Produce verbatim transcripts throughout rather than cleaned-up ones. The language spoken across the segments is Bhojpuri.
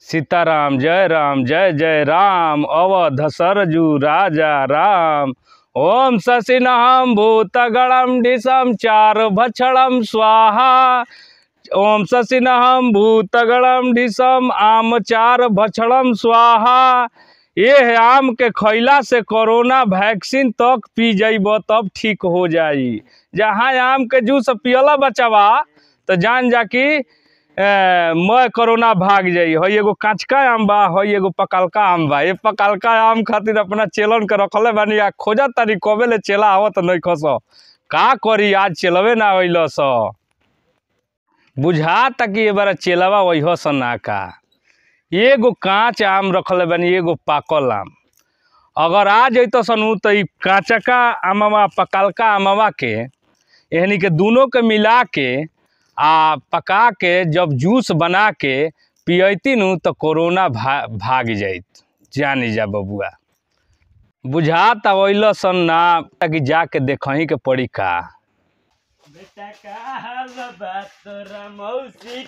सीताराम जय राम जय जय राम अवध सरजू राजा राम। ओम शशिनहम भूतगणम ढिसम चार भक्षणम स्वाहा। ओम शशिनहम भूतगणम ढिसम आम चार भक्षणम स्वाहा। ये है आम के खैला से कोरोना वैक्सीन तक पी जइब तब ठीक हो जाई। जहाँ आम के जूस पियला बचावा तो जान जा कि मैं कोरोना भाग जाई। हो एगो काचका आम बा, हो एगो पकलका आम बा। ये पकलका आम खातिर अपना चेलन के रखले बानी आ खोजा तारी कबे ले चेला आवत नहीं खस का करी। आज चेलवे ना होइल स बुझा तक ये बार चेलवा वही स ना का। एगो कांच आम रखले बानी, एगो पाकल आम। अगर आ जैत सनू तो ई काचका आमवा पकलका आमवा के यानी के दोनों के मिला के आ पका के जब जूस बना के पियती नू तो कोरोना भा, भाग जाइत। जानी जा बबुआ बुझाता वैल सन ना कि जाके देखही के पड़ी का। बेटा का तोरा मौसी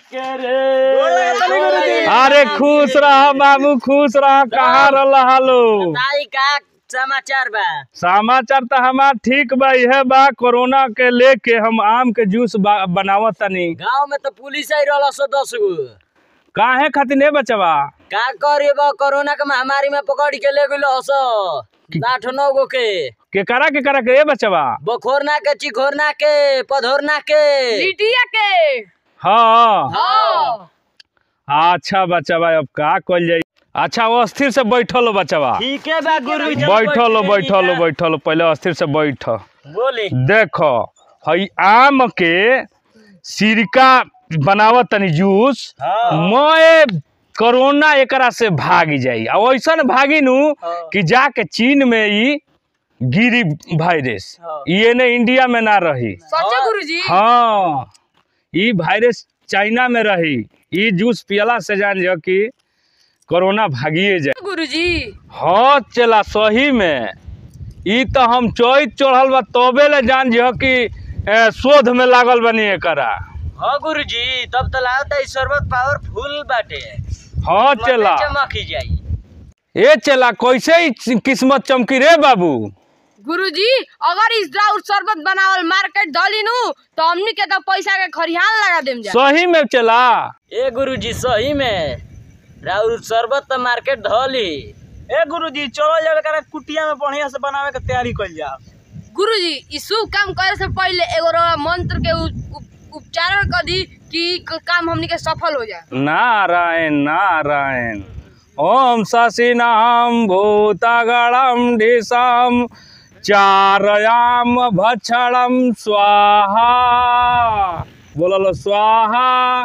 करे। अरे खुश रह बाबू खुश रह। कहाँ रहा हालो का समाचार बा? समाचार तो हमार ठीक बा। यह बा कोरोना के लेके हम आम के जूस बनावत तनी। गांव में तो पुलिस आई रहल सो दस गो। काहे खातिर नहीं बचवा? का करे बा कोरोना के महामारी में पकड़ के ले गेलो हसो आठ नौ गो के। के करा के करा के ये बचवा? बखोरना के, चिखोरना के, पधोरना के, लिटिया के। हाँ हाँ अच्छा बचवा अब का कल जाई। अच्छा वो अस्थिर से बैठल हो बचवा। ठीक है बा गुरुजी। बैठल हो बैठल हो बैठल हो पहले अस्थिर से बैठ। बोले देखो हई आम के सिरका बनावत तनी जूस। हाँ। मैं कोरोना एकरा से भाग जाई। और ऐसा भागी नू कि जाके चीन में ई गिरी वायरस। हाँ। ये ने इंडिया में ना रही। सच्चे गुरुजी? हाँ ई वायरस चाइना में रही। ई जूस पियला से जान जो कि कोरोना भागिए जाए गुरुजी। हाँ चला सही में। ई तो हम चौथ चढ़ल बा तबे ले जान जो कि शोध में लागल बनी एकरा। हाँ गुरुजी तब तो लागता शरबत पावरफुल बाटे। हाँ चला चमकी जाई। ए चला कैसे ही किस्मत चमकी रे बाबू। गुरुजी अगर इस राउर शरबत बनावल मार्केट दलिनु तो हमनी के तो पैसा के खरिहान लगा देम जा। सही में चला। ए गुरुजी सही में राउर शरबत तो मार्केट धली। ए गुरुजी चलो जावे करा कुटिया में बढ़िया से बनावे के तैयारी कइल जा। गुरुजी इस शुभ काम करे से पहले एगो रवा मंत्र के उ, उ, उपचारण कर दी कि काम हमनी के सफल हो जाए। नारायण नारायण। ओम शशिनाम भूतगणम ढिसम चारयाम भक्षणम स्वाहा। बोललो स्वाहा।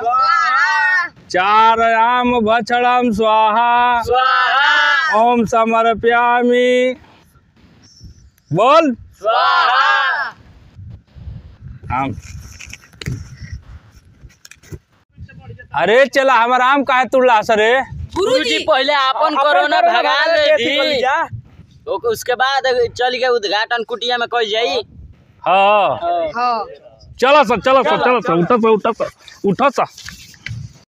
चारयाम भक्षणम स्वाहा। स्वाहा। ओम समर्पयामि। बोल स्वाहा। आम। अरे चला हमारा आम काहे तुड़ला सरे? गुरुजी पहले अपन कोरोना भगा ले दी। जा ओके उसके बाद चल के उद्घाटन कुटिया में कइल जाई। हाँ हाँ चलो सर चलो सर चलो सर उठो सर उठो सर उठो सर।